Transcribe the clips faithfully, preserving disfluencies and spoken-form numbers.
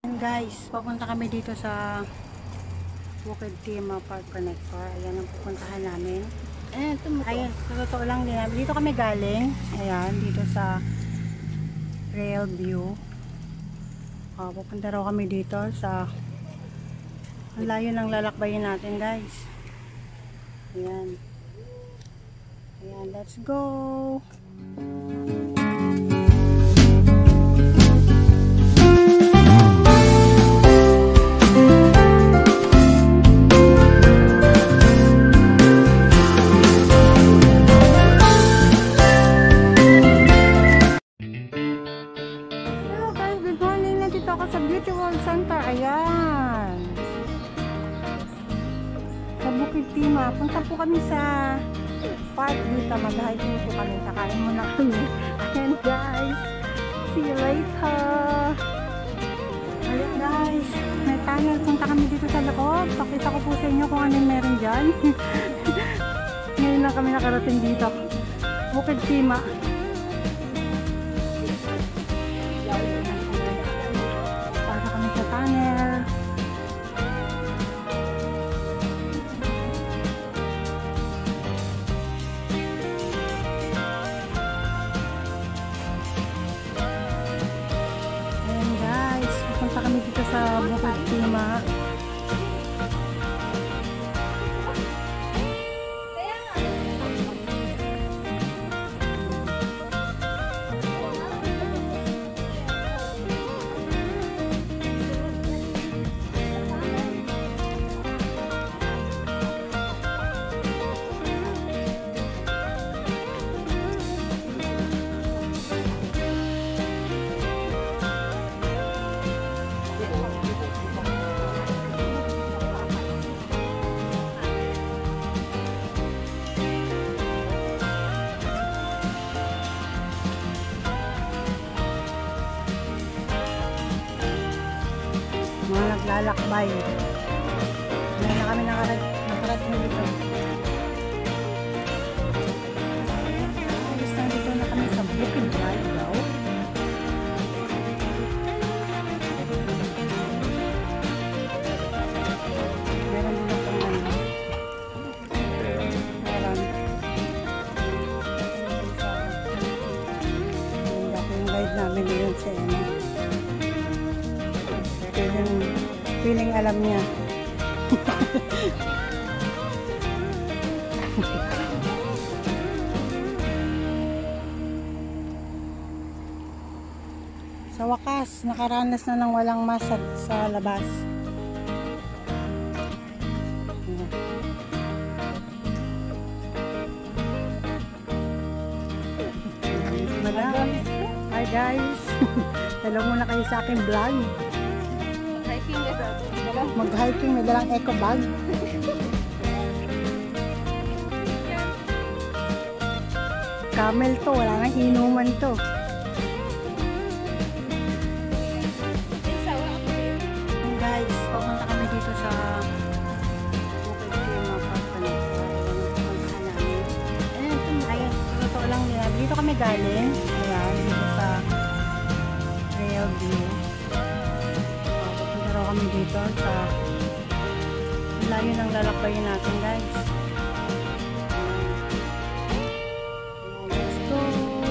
And guys, papunta kami dito sa Bukid Timah Park Connector. Ayan ang pupuntahan namin. Ayan, tumuto. Ayan, sa totoo lang din. Dito kami galing. Ayan, dito sa Rail View. Uh, pupunta raw kami dito sa ang layo ng lalakbayin natin, guys. Ayan. Ayan, let's go! Sa Beauty World Center, ayan sa Bukid Timah. Punta po kami sa park dito, mag-hiking po kami, kakain muna kami. Ayan guys, see you later. Ayan guys, may tunnel, punta kami dito sa loob. Pakita ko po sa inyo kung anong meron dyan. Ngayon lang kami nakarating dito, Bukid Timah. Tunnel. Ayan guys, pupunta kami dito sa Bukid Timah. Mga naglalakbay. Ngayon na kami nakarating dito. Ayos na dito na kami sa Bukid Drive daw. Meron din akong ano. Meron. Hindi ako yung guide namin yun sa ano. Feeling, feeling alam niya. Sa wakas, nakaranas na ng walang mask sa labas. Madam. Hi guys. Hello muna kayo sa aking vlog. Mag-hiking, may dalang eco bag. Camel to, wala nang inuman to. And guys, pumunta kami dito sa Bukid Timah Park Connector. Ayan, totoo lang nila. Dito kami galing. Ayan, dito sa Rail View. Kami dito sa layo ng lalakbayin natin guys. Let's go!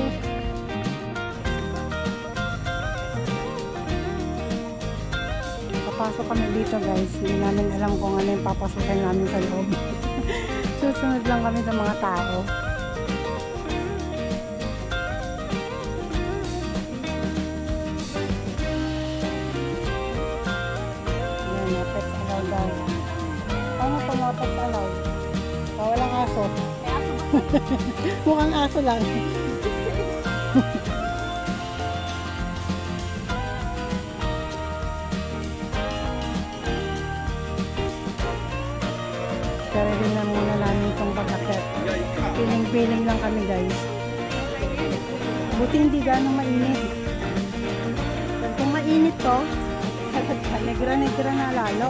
Papasok kami dito guys. Hindi namin alam kung ano yung papasukin namin sa loob. Susunod lang kami sa mga tao. Ano ito mga pag-alaw? Oh, walang aso. Mukhang aso lang. Pero din na muna namin itong pag-akit. Piling-piling lang kami guys. Buti hindi gano'ng mainit. Kung mainit to, negra-negra na lalo.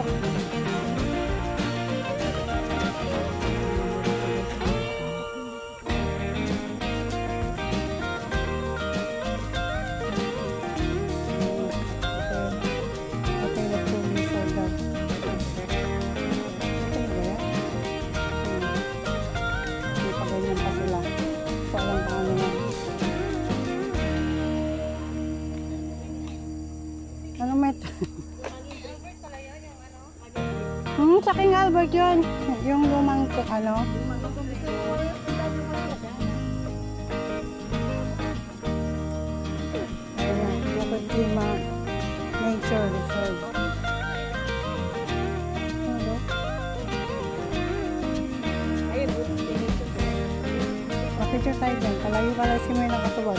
Ano metro? Hmm, sa King Albert yun. Yung lumang ko, ano? Ayan, Bukid Lima Nature Reserve. Ano? Mapicture tayo dyan. Kalayo ka lang si may nakatuwag.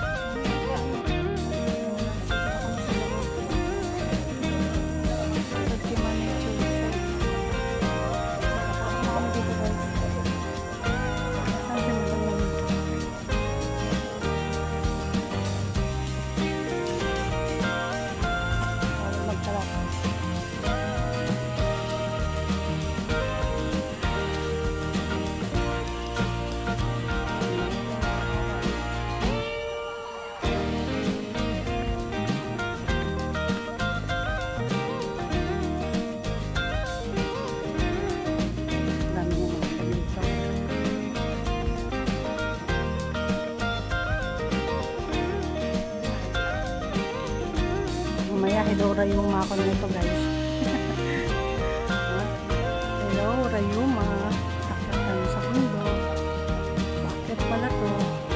Mamaya hello Rayuma ako nito guys. Hello Rayuma. Takot kami sa mundo. Bakit pala to?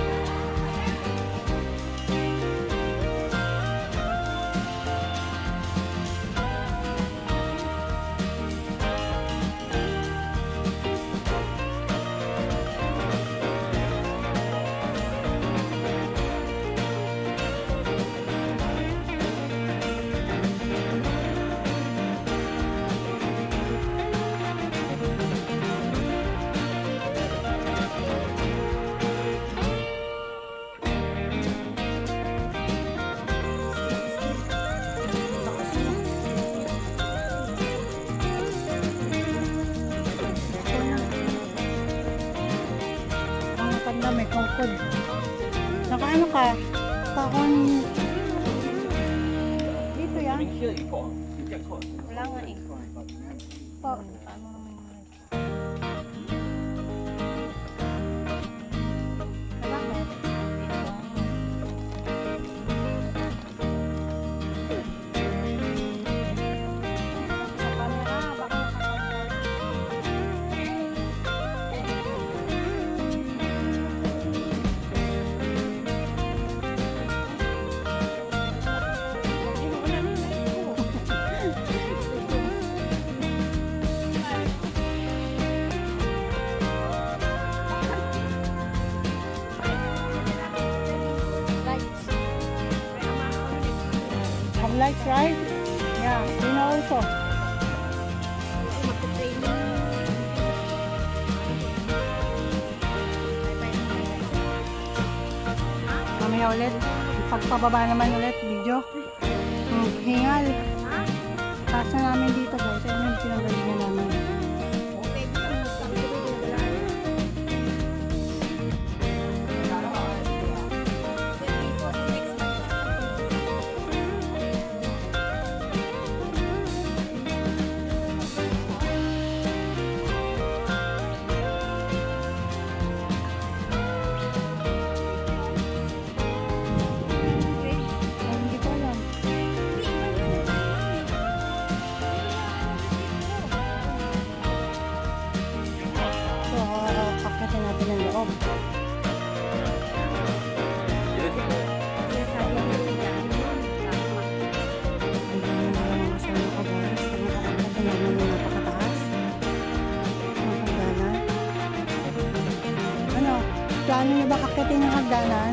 Na may kongkod. Naka ano ka? Pakon. Dito yan. Wala nga eh. Po. Bakit? Sa camera, baka lights, right? Yeah, you know also. Mamaya ulit. Pagpababa naman ulit video. Hmm, hingal. Kaso namin dito guys. Ayun yung pinagalingan namin. Pakatin natin ang loob. Ano? Plano nyo ba kakitin yung hagdanan?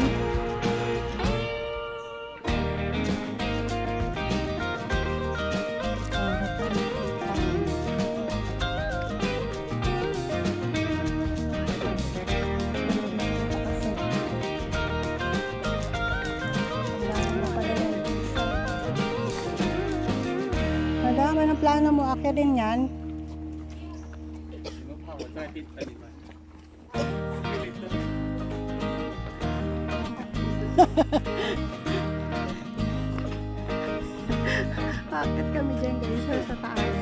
Madami ng plano mo, akit din yan. Akit kami dyan guys, sa taas.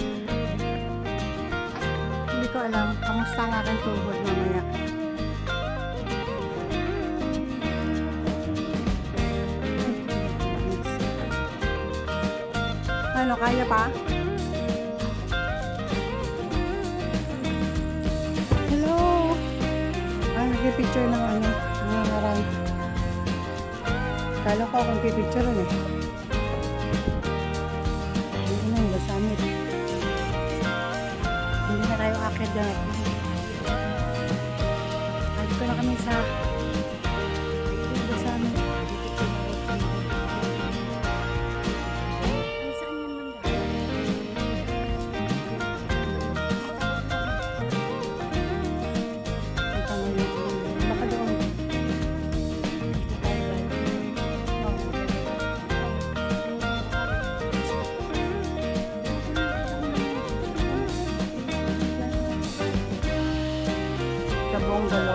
Hindi ko alam, kamusta ang aking tuhod mamaya. Ano, kaya pa? Hello! Ah, nag-picture ng ano, mga harang. Kala ko akong pipicture eh. Hindi na yung basamit. Hindi na tayo akit dyan. Dito na kami sa basamit. Bungalow.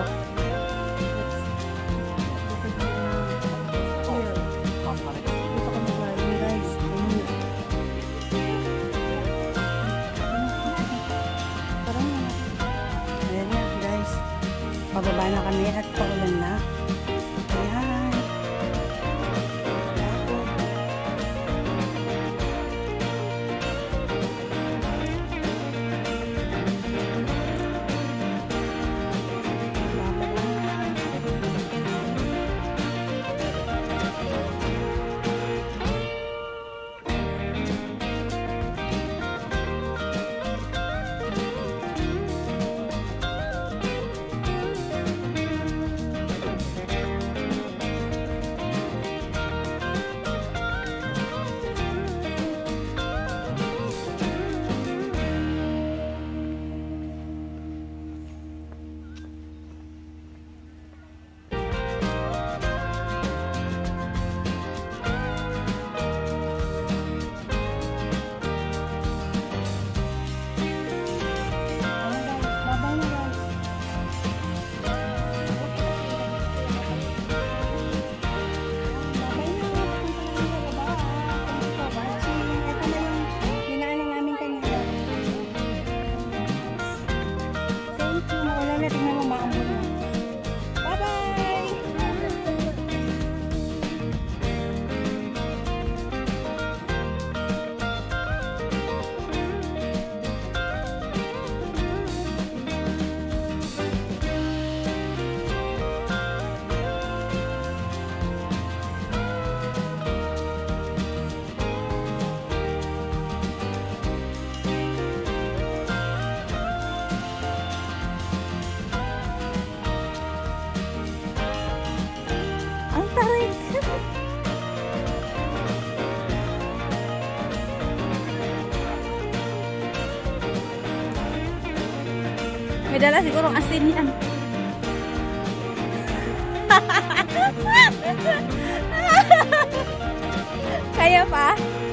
Dito kami galing guys. Parang ayan na guys. Pababa na kami at paulan na. Ayan. May dala siguro ang asin yan. Kaya pa?